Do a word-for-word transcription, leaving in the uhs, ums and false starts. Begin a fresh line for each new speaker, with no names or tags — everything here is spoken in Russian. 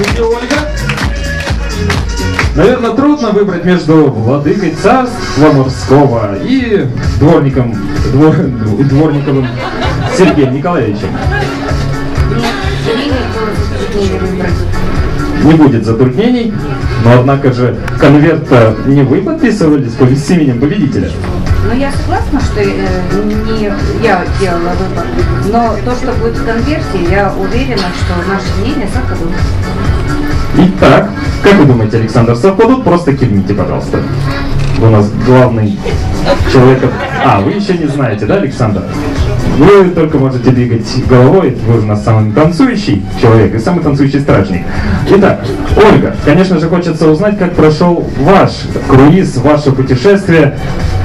Здравствуйте, Ольга. Наверное, трудно выбрать между владыкой царства морского и дворником, двор, дворниковым Сергеем Николаевичем. Не будет затруднений, но однако же конверт не вы подписывались с именем победителя.
Ну, я согласна, что э, не я делала выбор, но то, что будет в конверте, я уверена, что наши мнения совпадут.
Итак, как вы думаете, Александр, совпадут? Просто кивните, пожалуйста. Вы у нас главный человек. А, вы еще не знаете, да, Александр? Вы только можете двигать головой, вы у нас самый танцующий человек и самый танцующий стражник. Итак, Ольга, конечно же, хочется узнать, как прошел ваш круиз, ваше путешествие.